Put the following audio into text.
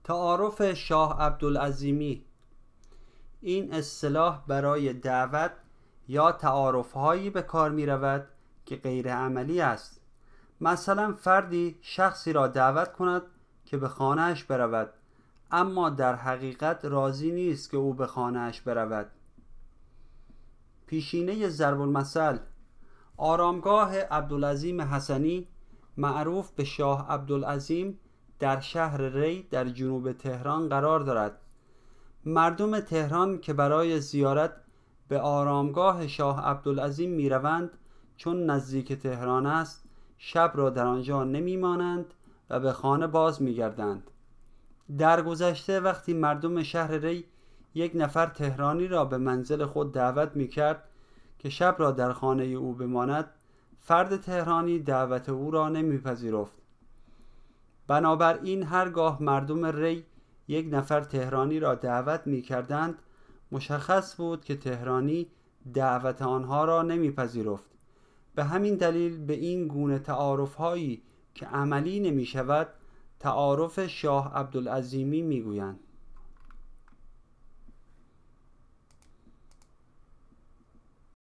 تعارف شاه عبدالعظیمی. این اصطلاح برای دعوت یا تعارف‌هایی به کار می‌رود که غیر عملی است. مثلا فردی شخصی را دعوت کند که به خانه‌اش برود، اما در حقیقت راضی نیست که او به خانه‌اش برود. پیشینه ضرب المثل: آرامگاه عبدالعظیم حسنی معروف به شاه عبدالعظیم در شهر ری در جنوب تهران قرار دارد. مردم تهران که برای زیارت به آرامگاه شاه عبدالعظیم می روند، چون نزدیک تهران است، شب را در آنجا نمی مانند و به خانه باز می گردند. در گذشته وقتی مردم شهر ری یک نفر تهرانی را به منزل خود دعوت می کرد که شب را در خانه او بماند، فرد تهرانی دعوت او را نمی پذیرفت. بنابراین هرگاه مردم ری یک نفر تهرانی را دعوت می کردند، مشخص بود که تهرانی دعوت آنها را نمی پذیرفت. به همین دلیل به این گونه تعارف هایی که عملی نمی شود تعارف شاه عبدالعظیمی می گویند.